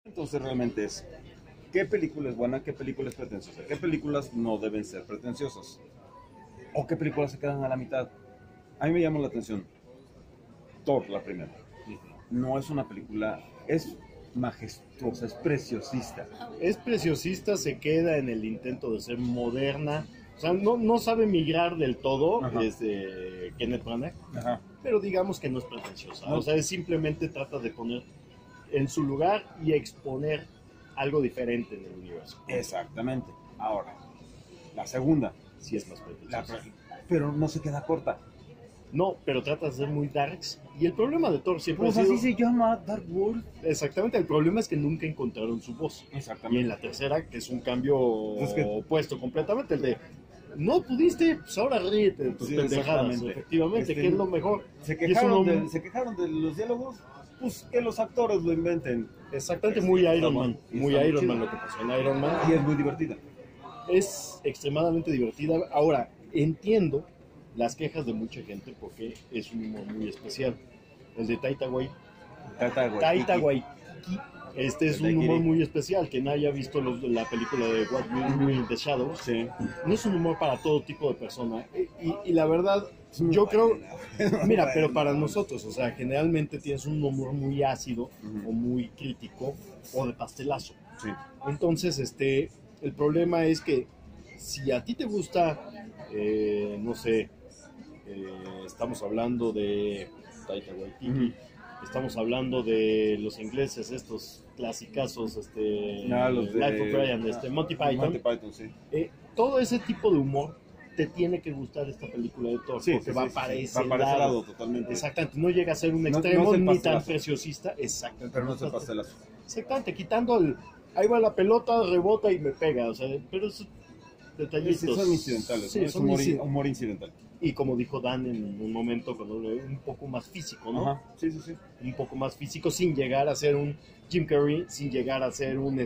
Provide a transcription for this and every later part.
Entonces realmente es, ¿qué película es buena? ¿Qué película es pretenciosa? ¿Qué películas no deben ser pretenciosas? ¿O qué películas se quedan a la mitad? A mí me llama la atención Thor, la primera. No es una película, es majestuosa, es preciosista. Es preciosista, se queda en el intento de ser moderna. O sea, no sabe migrar del todo Ajá. desde Kenneth Branagh, Ajá. pero digamos que no es pretenciosa. No. O sea, simplemente trata de poner en su lugar y exponer algo diferente en el universo. Exactamente. Ahora, la segunda, Sí es más pretenciosa. pero no se queda corta. No, pero trata de ser muy darks. Y el problema de Thor siempre Pues ha sido... así se llama, Dark World. Exactamente, el problema es que nunca encontraron su voz. Exactamente. Y en la tercera, que es un cambio Es que- opuesto completamente, el de no pudiste, pues ahora ríete de tus Sí, pendejadas, exactamente. efectivamente, que es lo mejor. Se Y quejaron, eso no- se quejaron de los diálogos, pues que los actores lo inventen. Exactamente, Sí, muy está Iron bueno. Man, Y muy está muy Iron Man chido. lo que pasó en Iron Man. Y es muy divertida. Es extremadamente divertida. Ahora, entiendo las quejas de mucha gente porque es un humor muy especial. El de Taika Waititi, este es un humor muy especial. Que no haya visto la película de What We Do in the Shadows, Sí. no es un humor para todo tipo de persona. Y la verdad, yo creo, mira, pero para nosotros, o sea, generalmente tienes un humor muy ácido o muy crítico o de pastelazo. Sí. Entonces, el problema es que si a ti te gusta, no sé, estamos hablando de Taika Waititi, estamos hablando de los ingleses, estos clasicazos, los de Life of Brian, Monty Python. Monty Python, sí. Todo ese tipo de humor te tiene que gustar esta película de Thor, Sí, porque sí, va sí, para sí. ese Va para ese lado. lado totalmente. Exactamente, no llega a ser un No- extremo no es el ni tan pastelazo. preciosista, exactamente. Pero no se pastelazo. Exactamente, quitando ahí va la pelota, rebota y me pega, o sea, pero esos detallitos. Sí, son incidentales, Sí, ¿no? Es son humor incidental. Y como dijo Dan en un momento, un poco más físico, ¿no? Ajá, sí, sí, sí. Un poco más físico, sin llegar a ser un Jim Carrey, sin llegar a ser un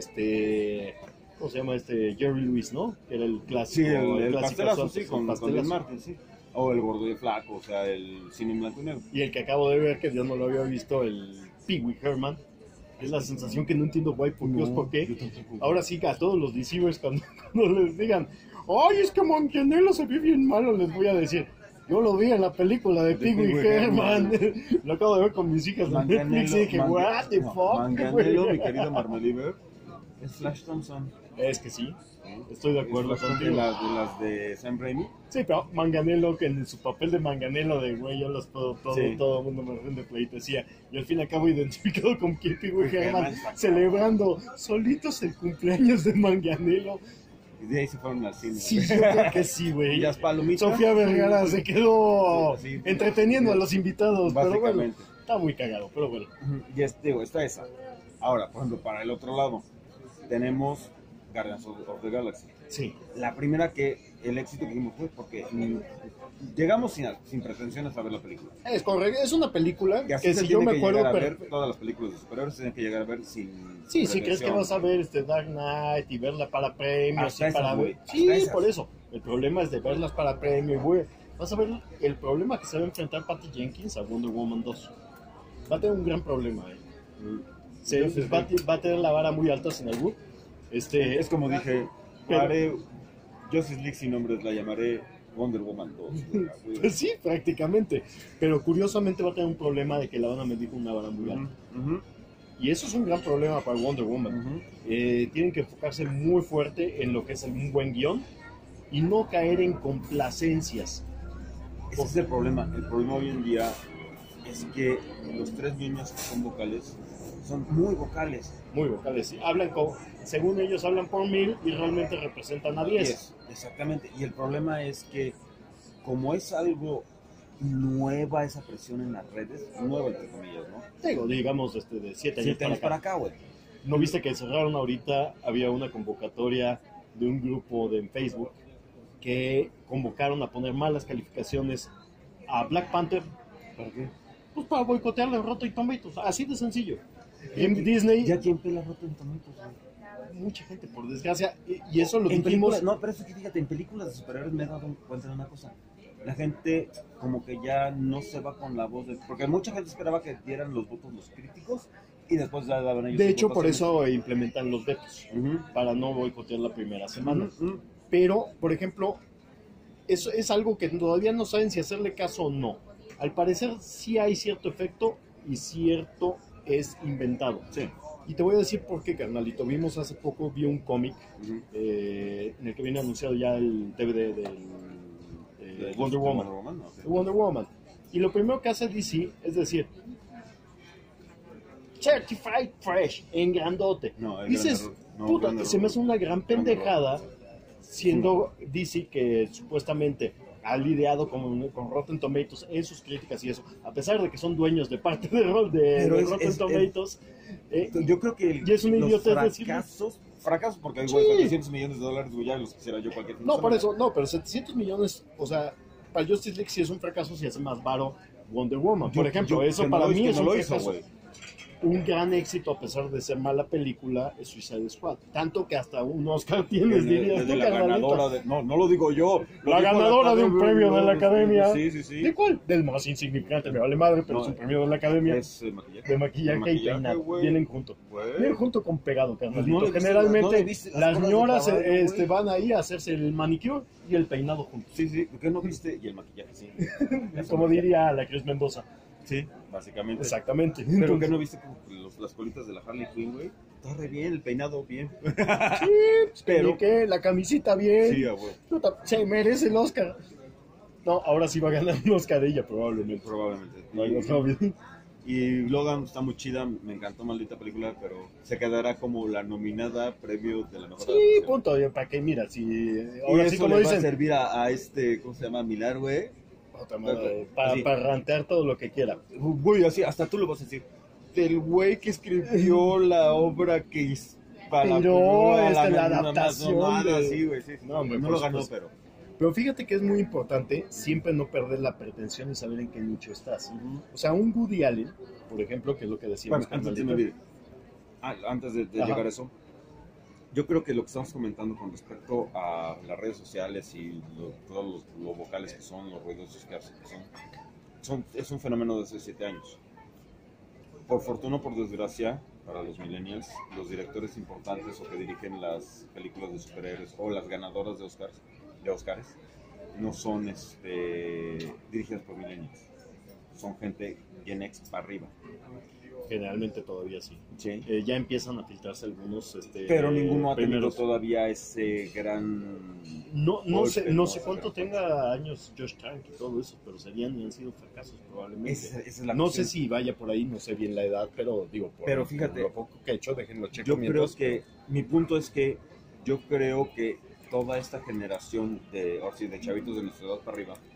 ¿cómo se llama Jerry Lewis, ¿no? Que era el clásico. Sí, el clásico pastelazo, actor, sí, con pastelazo. Dean Martin, sí. O el gordo y flaco, o sea, el cine en blanco y negro. Y el que acabo de ver, que yo no lo había visto, el Pee Wee Herman. Es la sensación que no entiendo, guay, por Dios, por qué. Ahora sí, a todos los deceivers, cuando les digan, ay, es que Manganiello se ve bien malo, les voy a decir, yo lo vi en la película de Pee Wee Herman. Lo acabo de ver con mis hijas en Netflix y dije, what the fuck. Manganiello, mi querido Marmeliver, es Flash Thompson. Es que sí, estoy de acuerdo Es de contigo. las de Sam Raimi. Sí, pero Manganiello, que en su papel de Manganiello de güey, yo los puedo todo, Sí. todo el mundo me rinde pleitesía. Y al fin y al cabo identificado con Pee Wee Herman, Exacto. celebrando solitos el cumpleaños de Manganiello. Y de ahí se fueron al cine. Sí, yo creo que sí, Y güey. las palomitas. Sofía Vergara se quedó Sí, sí. entreteniendo a los invitados, pero bueno, Básicamente. está muy cagado, pero bueno. Y está esa. Ahora, por ejemplo, para el otro lado, tenemos Guardians of the Galaxy. Sí, La primera que el éxito que tuvimos fue porque llegamos sin pretensiones a ver la película. es correcto, es una película Y así que se si yo tiene me que acuerdo... llegar a ver todas las películas de superhéroes, se tienen que llegar a ver sin Sí, si crees que pretensión. vas a ver Dark Knight y verla para premios Hasta y para esas, güey, sí, hasta esas. por eso. El problema es de verlas para premio y güey, vas a ver el problema que se va a enfrentar Patty Jenkins a Wonder Woman 2. Va a tener un gran problema, Sí, sí, va a tener la vara muy alta sin albur. Es como dije, Pero- haré Justice League sin nombres, la llamaré Wonder Woman 2. güey. Pues sí, prácticamente. Pero curiosamente va a tener un problema de que la van a medir con una vara muy alta. Ujú, Y eso es un gran problema para Wonder Woman. ujú. Tienen que enfocarse muy fuerte en lo que es un buen guión y no caer en complacencias. Ese es el problema. El problema hoy en día es que los tres niños que son vocales son muy vocales. Muy vocales. Sí, según ellos hablan por 1000 y realmente representan a 10. Exactamente. Y el problema es que como es algo nueva esa presión en las redes, nueva entre comillas, ¿no? Digo, digamos, de 7 años 7 años para acá. acá, güey. ¿No viste que cerraron ahorita? Había una convocatoria de un grupo en Facebook que convocaron a poner malas calificaciones a Black Panther. ¿Para qué? Pues para boicotearle Rotten Tomatoes. Así de sencillo. En Disney, Ya tiene la rota en Tomatoes, güey. mucha gente, por desgracia, y eso lo En dijimos. películas, no, pero eso que fíjate, en películas de superhéroes me he dado cuenta de una cosa. La gente como que ya no se va con la voz de... Porque mucha gente esperaba que dieran los votos los críticos y después ya daban ellos De sus hecho, por votaciones. eso implementan los vetos, Ujú. para no boicotear la primera semana. Ujú. Pero, por ejemplo, eso es algo que todavía no saben si hacerle caso o no. Al parecer sí hay cierto efecto y cierto es inventado. Sí. Y te voy a decir por qué, carnalito. Hace poco, vi un cómic Ujú. en el que viene anunciado ya el DVD del De Wonder Woman. ok. Wonder Woman. Y lo primero que hace DC es decir, Certified Fresh, en grandote. No, es Dices, gran error. No, puta, gran error. se me hace una gran pendejada, siendo DC que supuestamente ha lidiado con Rotten Tomatoes en sus críticas y eso, a pesar de que son dueños de parte de Pero Rotten Tomatoes. Yo creo que Y es una los idiotez decirlo. fracasos, porque hay Sí. 400 millones de dólares, güey, ya los quisiera yo cualquier fin de No, por semana. eso, no, pero 700 millones, o sea, para Justice League sí es un fracaso si hace más varo Wonder Woman. Por ejemplo, eso que para no lo- mí que es no un lo hizo, fracaso. güey. Un gran éxito, a pesar de ser mala película, es Suicide Squad. Tanto que hasta un Oscar tienes, dirías Desde tú, la carnalito. ganadora de... No lo digo yo. Lo La dijo ganadora de un Academia, premio de la no, Academia. Sí, sí, sí. ¿De cuál? Del más insignificante, me vale madre, pero No, es un premio de la Academia. Es maquillaje. De maquillaje y peinado. güey. Vienen juntos. Güey. Vienen junto con pegado, carnalito. No le viste Generalmente, no le viste las las colas de señoras caballo, güey. van ahí a hacerse el manicure y el peinado juntos. Sí, sí. ¿Por qué no viste? Y el maquillaje, sí. Como diría la Cris Mendoza. Sí, básicamente. Exactamente. Pero Entonces, ¿qué no viste como las colitas de la Harley Quinn, güey? Está re bien, el peinado bien. sí, Pero- que la camisita bien. Sí, güey. Puta, se merece el Oscar. No, ahora sí va a ganar un Oscar ella, probablemente. Probablemente. No, no, no, bien. Y Logan está muy chida, me encantó, maldita película, pero se quedará como la nominada premio de la mejor Sí, adaptación. punto. ¿Para qué? Mira, si Y ahora sí, eso como le va a dicen, servir a este, ¿cómo se llama? Milar, güey. para Sí. rantear todo lo que quiera. Güey, así, hasta tú lo vas a decir. Del güey que escribió la obra que hizo para Pero a la nada adaptación más, de- sí, güey, sí. No, hombre, no por lo ganó, supuesto. pero. Pero fíjate que es muy importante siempre no perder la pretensión y saber en qué nicho estás. O sea, un Woody Allen, por ejemplo, que es lo que decíamos. Bueno, antes de, carnalito. antes de Ajá. llegar a eso, yo creo que lo que estamos comentando con respecto a las redes sociales y todos los vocales que son, los ruidos que son, es un fenómeno de hace 7 años. Por fortuna o por desgracia, para los millennials, los directores importantes o que dirigen las películas de superhéroes o las ganadoras de Oscars no son dirigidas por millennials. Son gente Gen X para arriba. Generalmente todavía sí. Sí. Ya empiezan a filtrarse algunos. Pero ninguno ha tenido primeros. todavía ese gran... No golpe, no sé cuánto Pero- tenga años Josh Trank y todo eso, pero serían y han sido fracasos probablemente. Esa es la No sé cuestión. si vaya por ahí, no sé bien la edad, pero digo, Pero fíjate, lo poco que he hecho, déjenlo checo Yo creo mientras. que, mi punto es que yo creo que toda esta generación de chavitos de nuestra edad para arriba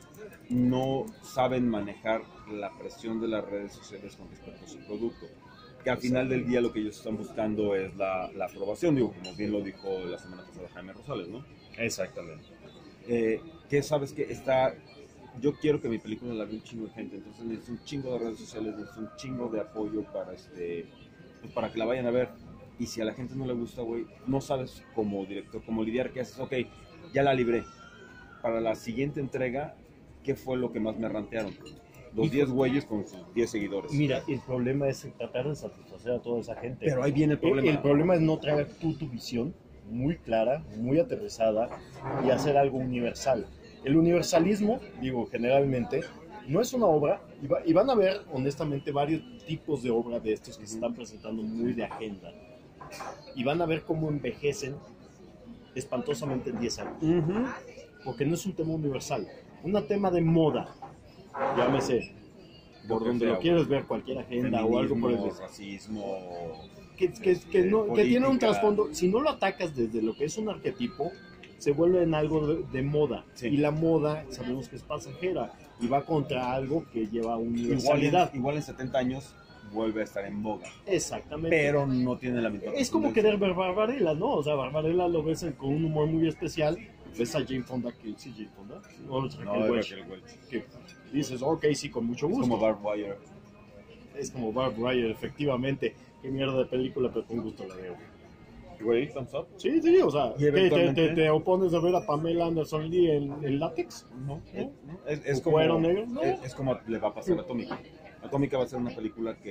no saben manejar la presión de las redes sociales con respecto a su producto. Que al final del día lo que ellos están buscando es la aprobación, digo, como bien lo dijo la semana pasada Jaime Rosales, ¿no? Exactamente. Que sabes que yo quiero que mi película la vea un chingo de gente, entonces necesito un chingo de redes sociales, necesito un chingo de apoyo para pues para que la vayan a ver. Y si a la gente no le gusta, güey, no sabes como director, cómo lidiar, qué haces, ok, ya la libré. Para la siguiente entrega, ¿qué fue lo que más me rantearon? Los 10 güeyes con sus 10 seguidores. Mira, el problema es tratar de satisfacer a toda esa gente. Pero ahí viene el problema. El problema es no traer tu visión muy clara, muy aterrizada y hacer algo universal. El universalismo, digo, generalmente, no es una obra, y van a ver, honestamente, varios tipos de obra de estos que se están presentando muy de agenda. Y van a ver cómo envejecen espantosamente en 10 años. Porque no es un tema universal, un tema de moda, llámese, por donde lo quieres ver, cualquier agenda o algo por el estilo. Racismo. Que tiene un trasfondo. Si no lo atacas desde lo que es un arquetipo, se vuelve en algo de moda. Sí. Y la moda sabemos que es pasajera y va contra algo que lleva universalidad. Igual en 70 años vuelve a estar en boga. Exactamente. Pero no tiene la misma Es como querer ver Barbarella, ¿no? O sea, Barbarella lo ves con un humor muy especial. Ves a Jane Fonda, que sí, Jane Fonda. No, es Raquel No, Welch, Raquel Welch. que dices, ok, sí, con mucho Es gusto. como Barbed Wire. Es como Barb Ryder, efectivamente. Qué mierda de película, pero con gusto la veo. Güey, thumbs up. Sí, sí, o sea, Y eventualmente- ¿te opones a ver a Pamela Anderson Lee en látex? No, ¿No? es ¿O cuero como, negro? No. es como le va a pasar a Atómica. Atómica va a ser una película que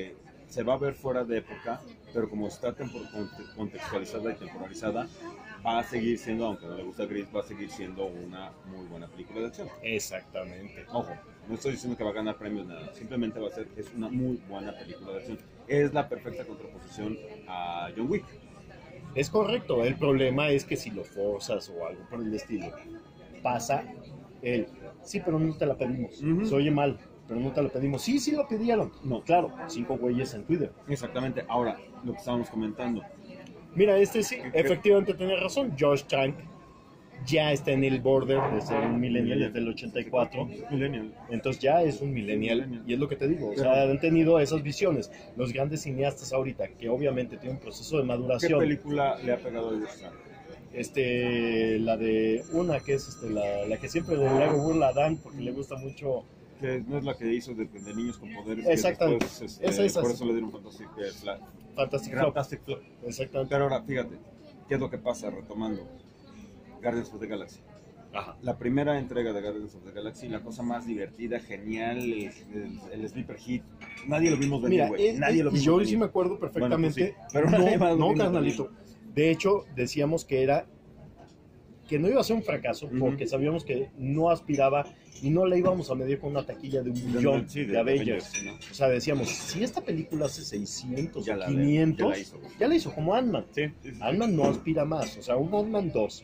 se va a ver fuera de época, pero como está contextualizada y temporalizada, va a seguir siendo, aunque no le gusta a Chris, va a seguir siendo una muy buena película de acción. Exactamente. Ojo, no estoy diciendo que va a ganar premios, nada, simplemente es una muy buena película de acción. Es la perfecta contraposición a John Wick. Es correcto, el problema es que si lo forzas o algo por el estilo, pasa el, sí, pero no te la pedimos, se oye mal, pero no te la pedimos, sí lo pidieron, no, claro, 5 güeyes en Twitter. Exactamente, ahora, lo que estábamos comentando. Mira, sí, efectivamente tenía razón, Josh Trank ya está en el border de ser un millennial desde el 84. Millennial. Entonces ya es un millennial. Y es lo que te digo, o sea, han tenido esas visiones. Los grandes cineastas ahorita, que obviamente tienen un proceso de maduración. ¿Qué película le ha pegado a Josh Trank? La de una que es la que siempre le hago burla a Dan porque le gusta mucho. Que no es la que hizo de niños con poderes. Exactamente. Después, por eso le dieron Fantastic Flop. Exactamente. Pero ahora, fíjate, ¿qué es lo que pasa? Retomando, Guardians of the Galaxy. Ajá. La primera entrega de Guardians of the Galaxy, la cosa más divertida, genial, el sleeper hit. Nadie lo vimos venir, güey. Nadie lo vimos yo venir. sí me acuerdo perfectamente. Bueno, pues sí, pero no, carnalito. De hecho, decíamos que no iba a ser un fracaso porque sabíamos que no aspiraba y no le íbamos a medir con una taquilla de 1 millón de Avengers. ¿No? O sea, decíamos, si esta película hace 600 o 500, ya la hizo como Ant-Man. Sí. Ant-Man no aspira más, o sea, un Ant-Man 2.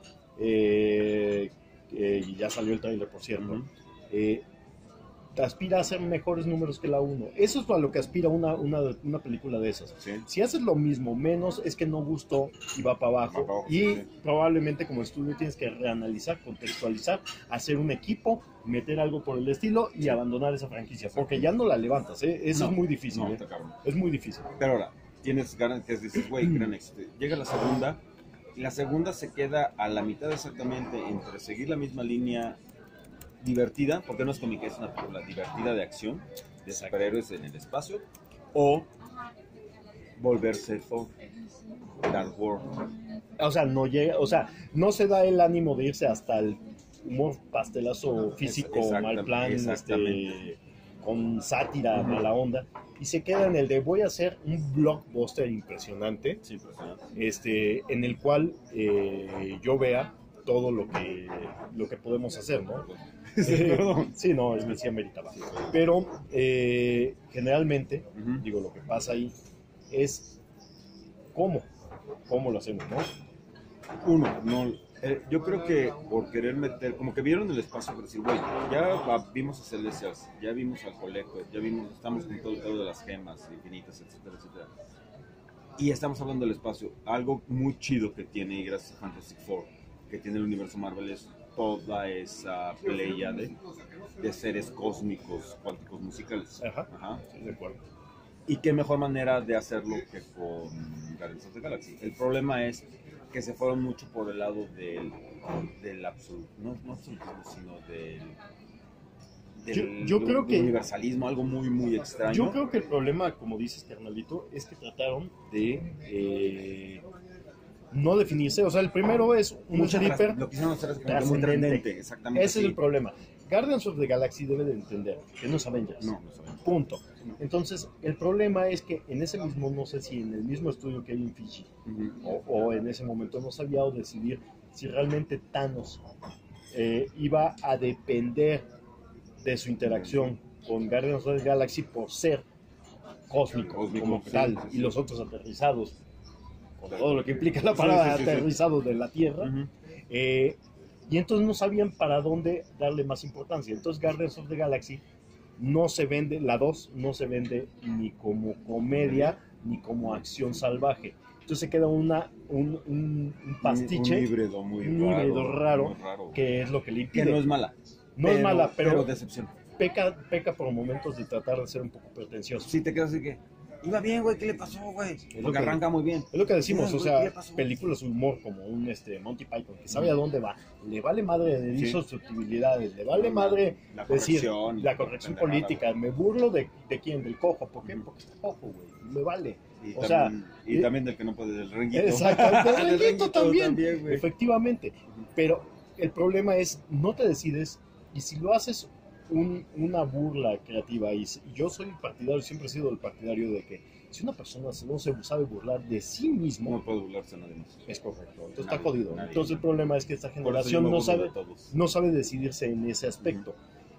Y ya salió el trailer, por cierto. Aspira a hacer mejores números que la 1. Eso es a lo que aspira una película de esas. Sí. Si haces lo mismo, menos, es que no gustó y va para abajo. Probablemente como estudio tienes que reanalizar, contextualizar, hacer un equipo, meter algo por el estilo y abandonar esa franquicia. Porque ya no la levantas, ¿eh? Eso es muy difícil. No, es muy difícil. Pero ahora, tienes ganas que dices, güey, gran éxito. Llega la segunda, y la segunda se queda a la mitad exactamente entre seguir la misma línea divertida, porque no es cómica, es una película divertida de acción, de superhéroes en el espacio, o volverse Thor, Dark World. O sea, no se da el ánimo de irse hasta el humor pastelazo físico, mal plan, con sátira, mala onda, y se queda en el de voy a hacer un blockbuster impresionante, en el cual yo vea todo lo que podemos hacer, ¿no? Sí, no, es que sí ameritaba. Pero generalmente, digo, lo que pasa ahí es cómo lo hacemos, ¿no? Yo creo que por querer meter, como que vieron el espacio para decir, güey, ya vimos a Celestials, ya vimos al Coleco, estamos con todo el pedo de las gemas infinitas, etcétera, etcétera. Y estamos hablando del espacio. Algo muy chido que tiene, y gracias a Fantastic Four, que tiene el universo Marvel, es toda esa playa de seres cósmicos, cuánticos musicales. Ajá. Sí, de acuerdo. Y qué mejor manera de hacerlo que con Guardians of the Galaxy. El problema es que se fueron mucho por el lado del absoluto, no absolutismo, sino yo creo que universalismo, algo muy, muy extraño. Yo creo que el problema, como dices, carnalito, es que trataron de no definirse. O sea, el primero es un sleeper trascendente, exactamente. Ese es el problema. Guardians of the Galaxy debe de entender que no es Avengers. No es Avengers. Punto. Entonces, el problema es que en ese mismo, no sé si en el mismo estudio que hay en Fiji, o en ese momento no sabía o decidir si realmente Thanos iba a depender de su interacción con Guardians of the Galaxy por ser cósmico como tal, y los otros aterrizados, con todo lo que implica la palabra aterrizados de la Tierra. Y entonces no sabían para dónde darle más importancia. Entonces Guardians of the Galaxy no se vende, la 2 no se vende ni como comedia ni como acción salvaje. Entonces se queda un pastiche, un híbrido muy raro, que es lo que le impide. Que no es mala. Es mala, pero decepción. Peca por momentos de tratar de ser un poco pretencioso. Sí, te quedas así que iba bien, güey, ¿qué le pasó, güey? Porque arranca muy bien. Es lo que decimos, o sea, películas de humor como un Monty Python, que sabe a dónde va, le vale madre de susceptibilidades, le vale madre decir la corrección política, me burlo de quién, del cojo, ¿por qué? Porque está cojo, güey, me vale. Y también del que no puede, del renguito. Exacto, del renguito también efectivamente. Pero el problema es, no te decides, y si lo haces una burla creativa. Y yo soy partidario, siempre he sido el partidario de que si una persona no se sabe burlar de sí mismo, No puede burlarse a nadie más. es correcto. Entonces Nadie, está jodido. nadie. Entonces el problema es que esta Por eso yo generación me no burlo de sabe, todos. no sabe decidirse en ese aspecto.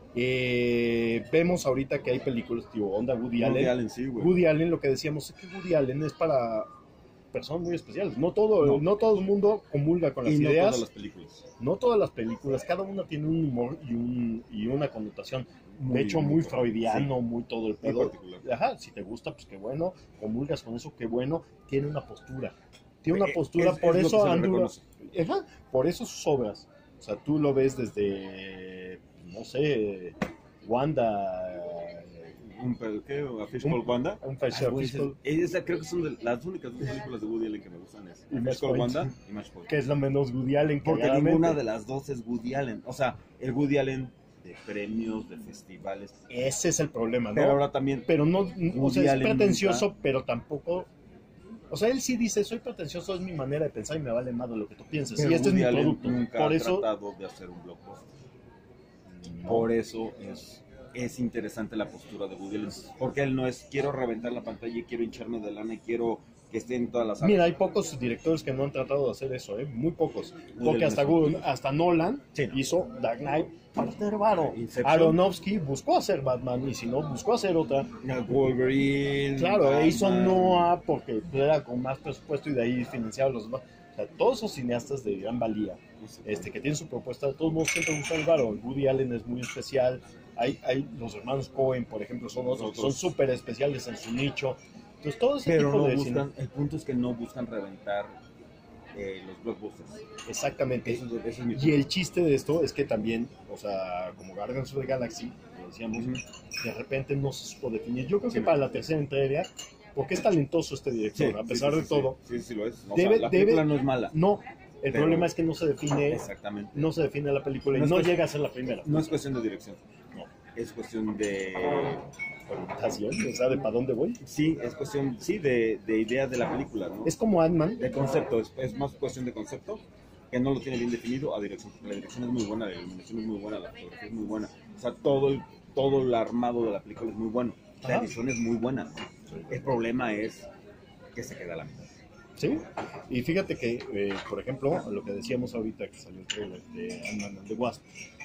Vemos ahorita que hay películas tipo onda Woody Allen. Woody Allen, sí, güey. Woody Allen, lo que decíamos es que Woody Allen es para personas muy especiales. No todo el mundo comulga con las Y no ideas. todas las películas. No todas las películas, cada una tiene un humor y una connotación. De hecho, muy freudiano, sí. muy todo el Muy pedo. particular. Ajá, si te gusta, pues qué bueno. Comulgas con eso, qué bueno. Tiene una postura. Tiene una postura, Es por lo que eso se le Andrew. reconoce. Ajá, por eso sus obras. O sea, tú lo ves desde, no sé, Wanda. ¿Qué? ¿A Fish Called Wanda? Un Fish Ah, güey, Called- creo que son las únicas dos películas de Woody Allen que me gustan. Es Y Fish Match Called Point. Wanda y Match Point. que es la menos Woody Allen. Porque cagadamente. ninguna de las dos es Woody Allen. O sea, el Woody Allen de premios, de festivales. Ese es el problema, ¿no? Pero ahora también. Pero no, o Woody sea, es Allen pretencioso, nunca- pero tampoco. O sea, él sí dice, soy pretencioso, es mi manera de pensar y me vale más de lo que tú piensas. Pero Y este es Woody mi Allen producto. nunca Por ha eso, tratado de hacer un blockbuster. no. Por eso es interesante la postura de Woody Allen. Porque él no es, quiero reventar la pantalla y quiero hincharme de lana y quiero que esté en todas las Mira, hay pocos directores que no han tratado de hacer eso, muy pocos. Porque Allen hasta Nolan Sí. hizo Dark Knight para hacer varo. Inception. Aronofsky buscó hacer Batman y si no, buscó hacer otra. Wolverine. Claro, hizo Batman. Noah porque era con más presupuesto y de ahí financiaba los demás. O sea, todos esos cineastas de gran valía, que tienen su propuesta, de todos modos siempre buscan el varo. Woody Allen es muy especial. Hay los hermanos Coen, por ejemplo, son otros que son súper especiales en su nicho. Entonces, todo ese Pero tipo no de buscan, el punto es que no buscan reventar los blockbusters. Exactamente. Eso es mi Y el chiste de esto es que también, o sea, como Guardians of the Galaxy, como decíamos, Ujú. de repente no se supo definir. Yo creo que Sí. para la tercera entrega, porque es talentoso este director, a pesar de todo, Sí, sí lo es. O Debe- sea, la película debe- no es mala. no. El Pero- problema es que no se define, Exactamente. no se define la película y No es no cuestión- llega a ser la primera. No es cuestión de dirección. No. Es cuestión de... Orientación, o sea, de para dónde voy. Sí, es cuestión, sí, de idea de la película, ¿no? Es como Ant-Man. De concepto, es más cuestión de concepto, que no lo tiene bien definido, a dirección, porque la dirección es muy buena, la iluminación es muy buena, la fotografía es muy buena, o sea, todo el armado de la película es muy bueno, la Ajá. edición es muy buena, el problema es que se queda a la mitad. Sí, y fíjate que, por ejemplo, lo que decíamos ahorita que salió el trailer de Ant-Man and the Wasp,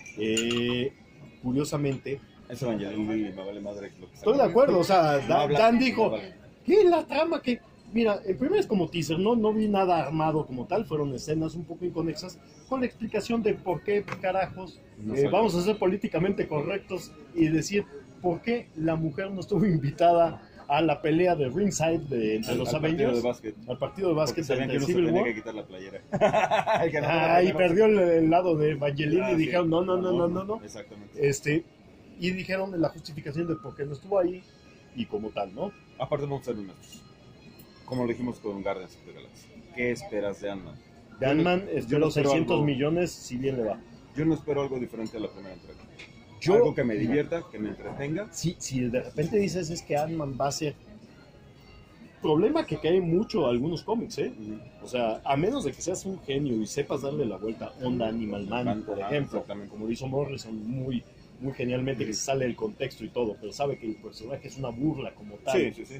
curiosamente, Es Evangeline Lilly, me vale madre lo que estoy de acuerdo, o sea, No habla- Dan dijo, no vale. ¿qué la trama que...? Mira, el primero es como teaser, no vi nada armado como tal, fueron escenas un poco inconexas, con la explicación de por qué carajos No salió. vamos a ser políticamente correctos y decir por qué la mujer no estuvo invitada a la pelea de ringside entre los Al partido Avengers, de básquet. al partido de Porque básquet sabían que entre no se Civil tenía War. que quitar la playera. El que no tenía Y playera. perdió el lado de Evangeline Ah, y sí. dijeron, no. Exactamente. Y dijeron la justificación de por qué no estuvo ahí y como tal, ¿no? Aparte vamos a ser honestos. Como lo dijimos con Guardians of the Galaxy. ¿Qué esperas de Ant-Man? De Ant-Man yo espero no espero 600 algo- millones si bien le va. Yo no espero algo diferente a la primera entrega. Yo- Algo que me divierta, que me entretenga. Si de repente dices es que Ant-Man va a ser... Problema que cae mucho a algunos cómics, ¿eh? O sea, a menos de que seas un genio y sepas darle la vuelta onda Animal Man, por Ajá, ejemplo, exactamente. como lo hizo Morrison muy genialmente, que se sale del contexto y todo, pero sabe que el personaje es una burla como tal. Sí.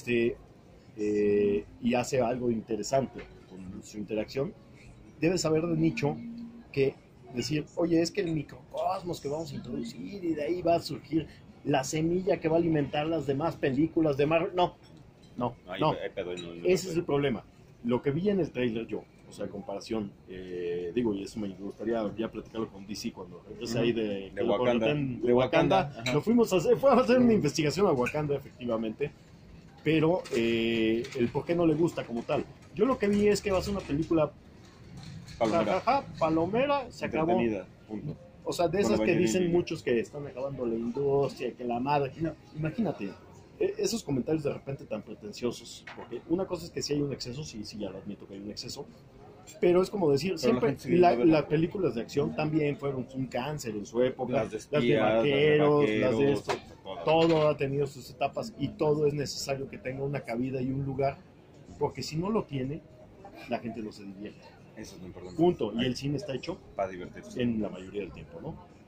Y hace algo interesante con su interacción, debes saber de nicho que decir, oye, es que el microcosmos que vamos a introducir y de ahí va a surgir la semilla que va a alimentar las demás películas de Marvel. No. Hay pedo, no. Ese es el problema. Lo que vi en el trailer yo, o sea, en comparación, y eso me gustaría ya platicarlo con DC cuando regrese ahí de Wakanda. de Wakanda. Ajá. Lo fuimos a hacer una investigación a Wakanda, efectivamente, pero el por qué no le gusta como tal. Yo lo que vi es que va a ser una película Palomera. palomera, se acabó. Entretenida, punto. O sea, de Con esas que Evangeline dicen Lilly. muchos que están acabando la industria, que la madre. No, imagínate, esos comentarios de repente tan pretenciosos. Porque una cosa es que si hay un exceso, sí, ya lo admito que hay un exceso. Pero es como decir, Pero la siempre gente sigue yendo a verla. las películas de acción también fueron un cáncer en su época. Las de Las de espías, vaqueros, las de esto. todo. Todo ha tenido sus etapas y todo es necesario que tenga una cabida y un lugar. Porque si no lo tiene, la gente no se divierte. Eso es lo importante. Punto. Y el cine está hecho Para divertirse. en la mayoría del tiempo, ¿no?